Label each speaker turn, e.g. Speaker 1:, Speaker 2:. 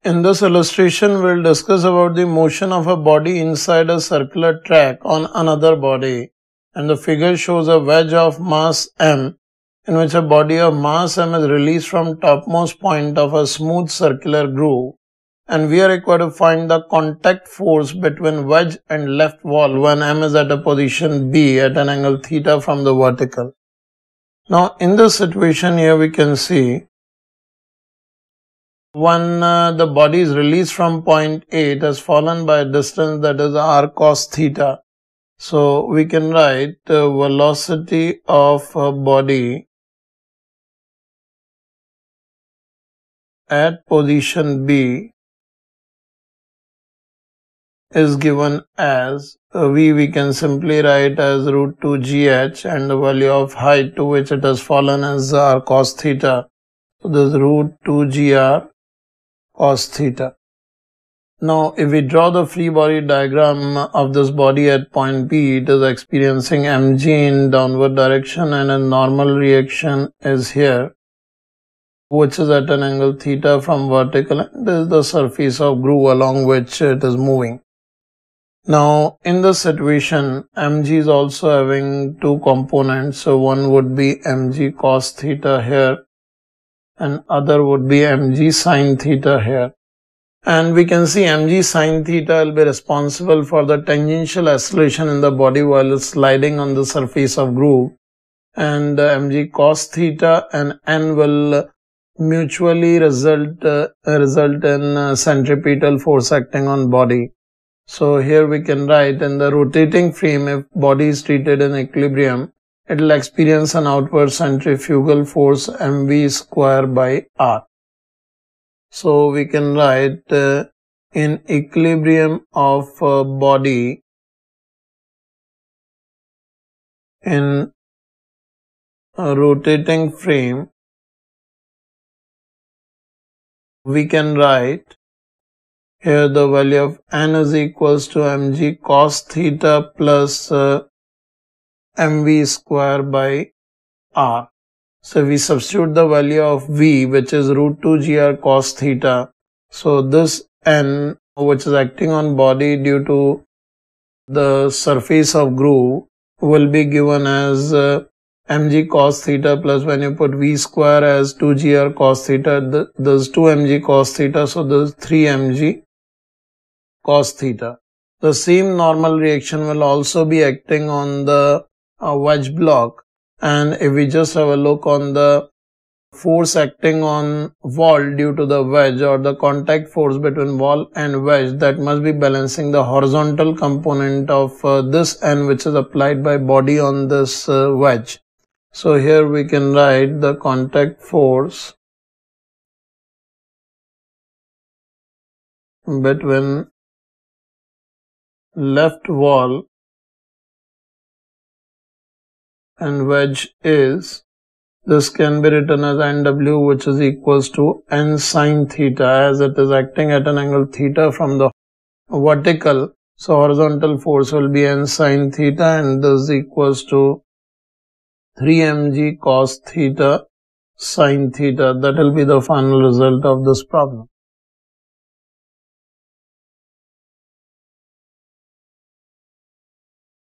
Speaker 1: In this illustration, we'll discuss about the motion of a body inside a circular track on another body. And the figure shows a wedge of mass m, in which a body of mass m is released from topmost point of a smooth circular groove. And we are required to find the contact force between wedge and left wall when m is at a position B at an angle theta from the vertical. Now, in this situation here, we can see when the body is released from point A, it has fallen by a distance that is r cos theta. So we can write the velocity of a body at position B is given as V. We can simply write as root 2 GH, and the value of height to which it has fallen is r cos theta. So this is root 2 GR cos theta. Now, if we draw the free body diagram of this body at point B, it is experiencing mg in downward direction and a normal reaction is here, which is at an angle theta from vertical, and this is the surface of groove along which it is moving. Now, in this situation, mg is also having two components. So one would be mg cos theta here, and other would be mg sin theta here. And we can see mg sin theta will be responsible for the tangential acceleration in the body while it's sliding on the surface of groove. And mg cos theta and n will mutually result in centripetal force acting on body. So here we can write, in the rotating frame, if body is treated in equilibrium, it will experience an outward centrifugal force mv square by r. So we can write in equilibrium of a body in a rotating frame, we can write here the value of n is equals to mg cos theta plus mv square by r. So we substitute the value of v, which is root 2 gr cos theta. So this n, which is acting on body due to the surface of groove, will be given as mg cos theta plus, when you put v square as 2 gr cos theta, this is 2 mg cos theta, so this is 3 mg cos theta. The same normal reaction will also be acting on the wedge block. And if we just have a look on the force acting on wall due to the wedge, or the contact force between wall and wedge, that must be balancing the horizontal component of this n, which is applied by body on this wedge. So here we can write the contact force between left wall and wedge is, this can be written as NW, which is equals to n sin theta, as it is acting at an angle theta from the vertical. So horizontal force will be n sin theta, and this is equals to 3 mg cos theta sin theta. That will be the final result of this problem.